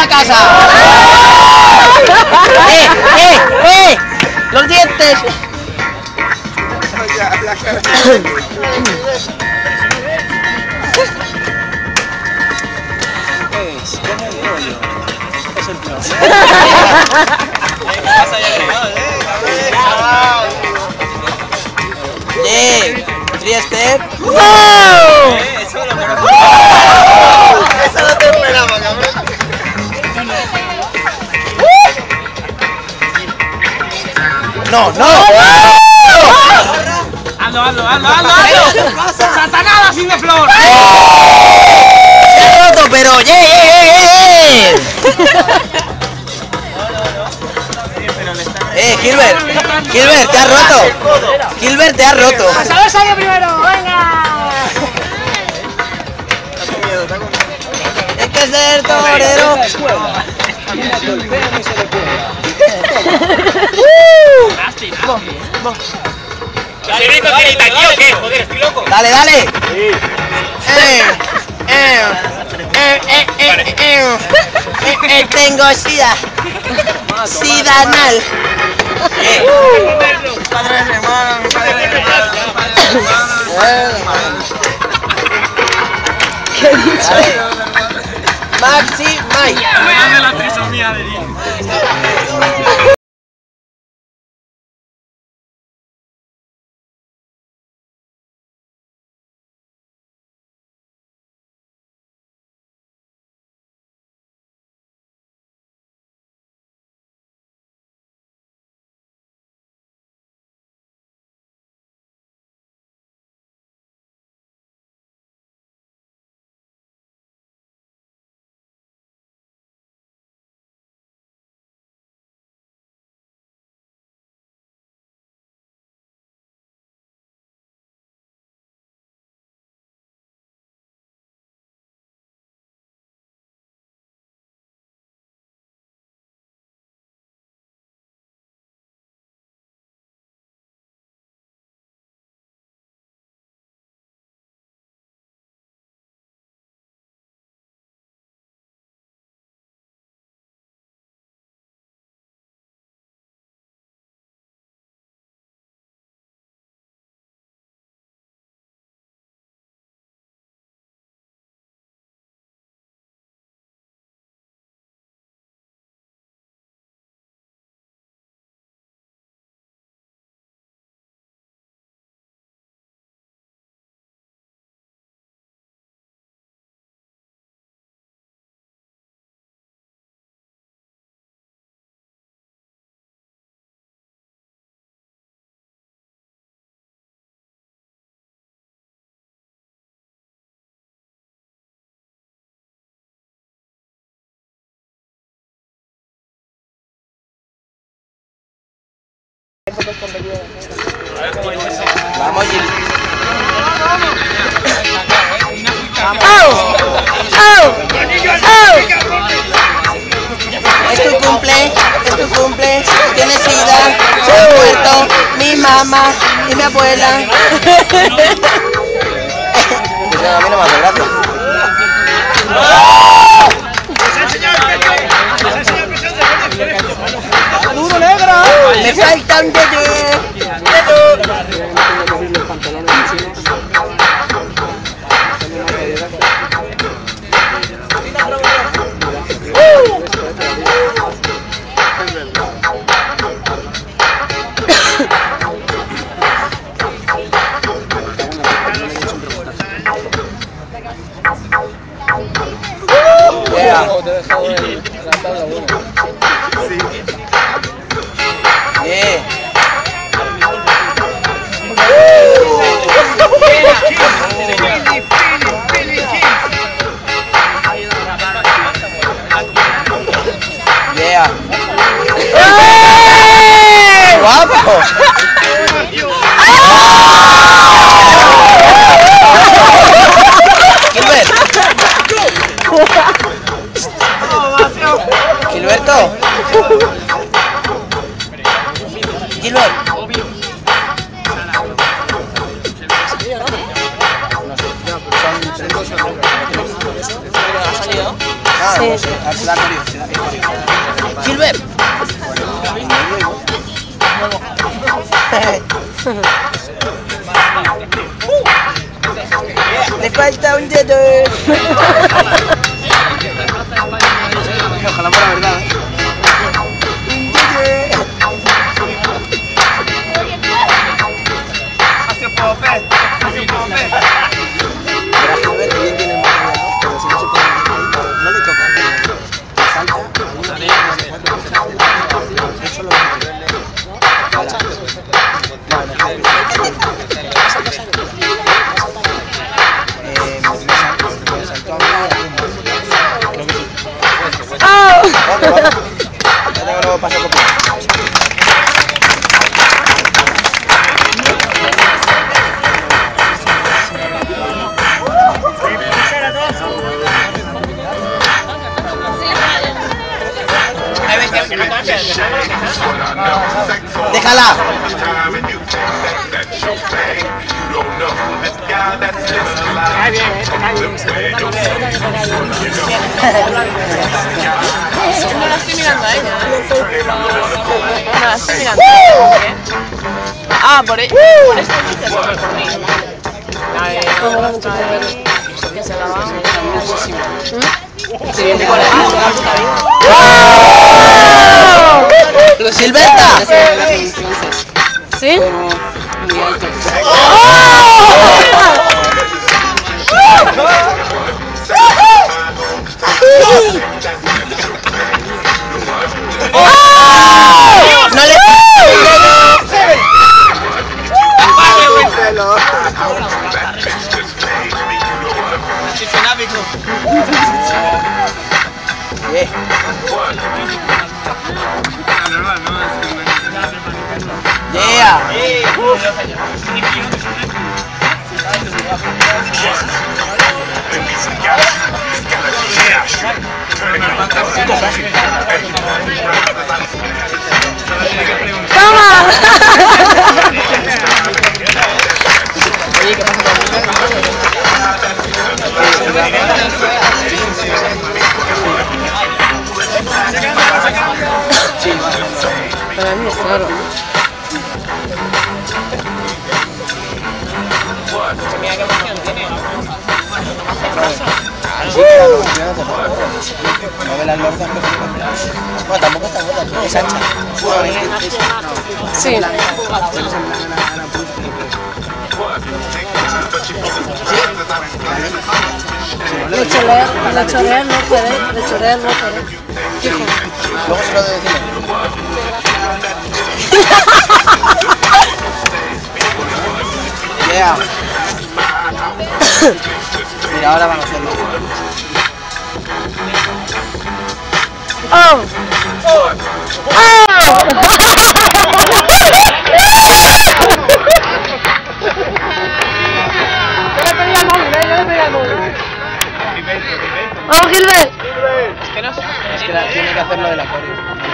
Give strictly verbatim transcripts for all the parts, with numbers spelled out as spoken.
casa. ¡Eh, eh, eh! ¡Los dientes! ¡Eh! ¡Trieste! ¡Wow! Eso no te esperaba, cabrón. ¡No, no! ¡Ando, ando, ando, ando, ando! ¡Satanada sin de flor! ¡Se ha roto, pero! ¡Yeah, yeah, yeah, yeah! ¡Eh, Gilbert! ¡Gilbert, te has roto! ¡Gilbert, te has roto! ¡A saber salió primero! ¡Venga! ¡Hay que ser torero! ¿Chirito tirita aquí o qué? Joder, estoy loco. ¡Dale, dale! Eh, eh, eh, eh, eh, eh, eh, eh, tengo sida. Sida anal. Eh. Padre de hermano, padre de ¿Qué dicho? Maxi, Mike. Dame la trisomía de Dios. Vamos, Gil. ¡Au! ¡Au! ¡Au! Es tu cumple, es tu cumple, tienes sida, se ha muerto mi mamá y mi abuela. Pues a mí no me hace gracia. ¡Duro, negro! Me falta un dedo. Yeah. Yeah. Yeah. ¡Hey! ¡Guapo! Gilbert. Gilberto. Gilbert. ¿Ha salido? Ah, sí. Sí. Gilbert. Le falta un dedo. Ojalá fuera verdad. Hacia Pope, hacia Pope. Gilbert bien tiene el material, pero si no se puede, no le toca. Salta, una vez, cuatro veces. Eso lo déjala. No la estoy mirando a ella. No la estoy mirando. Ah, por, e por esta chica se fue por mí. La de... que se la va. Sí, viene con la puta vida. ¡Silberta! ¿Sí? ¡No le... Bien. Yeah. Oye, ¿qué pasa con sí, Para mí es claro. sí, claro, no ve las lordas, pero... Bueno, tampoco está gorda, es ancha. Sí. Lechorear, lechorear no puede, lechorear no puede. Hijo. Luego se lo de decirle. Yeah. Mira, ahora van a hacerlo. ¡Oh! ¡Oh! ¡Oh, Gilbert! Es que no sé. Es que la, tiene que hacerlo de la coreo.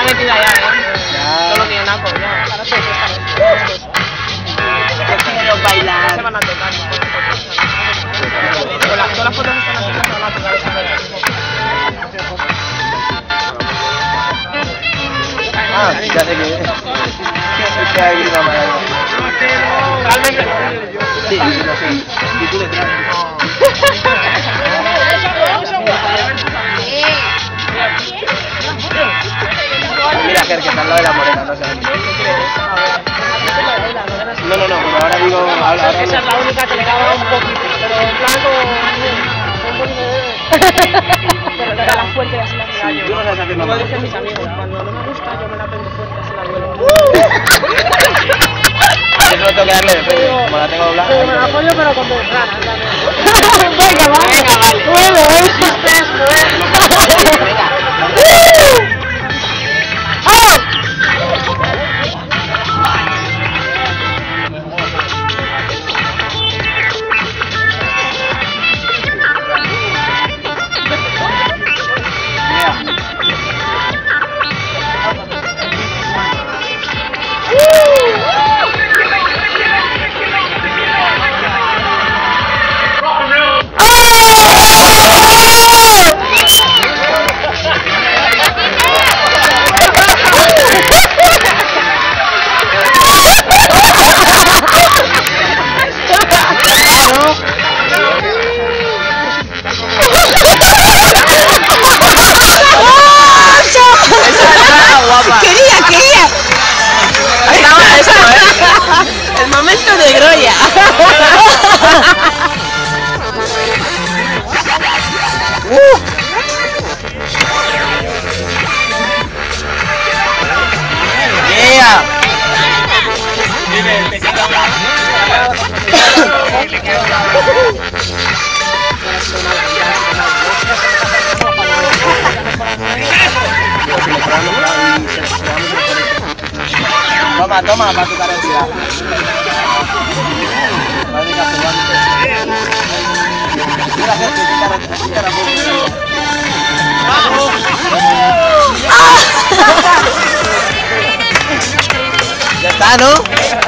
metida ya, eh. No lo tiene naco, ya. Ahora se Quiero bailar. se van a tocar. Con la- Todas las fotos que están haciendo se van a tocar. Ah, ya sé que es. Que hay una maravilla. Realmente no. Sí, lo sé. Y tú detrás. Mira, Ger, que está al lado de la morena, no sé. No, no, no, pero ahora digo. Ahora, ahora Esa es la única que le daba un poquito, pero en plan como... Pero le da la fuerte y así la Sí, tú no sabes hacer Como mamá. dicen mis amigos, cuando no me gusta yo me la prendo fuerte así la duelo. Yo solo tengo que darle de frente, como la tengo doblada. Pero me la apoyo pero con dos ganas. Venga, vale. Venga, vale. Bueno, ¿eh? Quería, quería. Estaba eso, ¿eh? El momento de Groya. Yeah. Toma, toma, para tu carencia. Vale, que hace guante. Mira, gente, qué cara, qué cara Ya está, ¿no?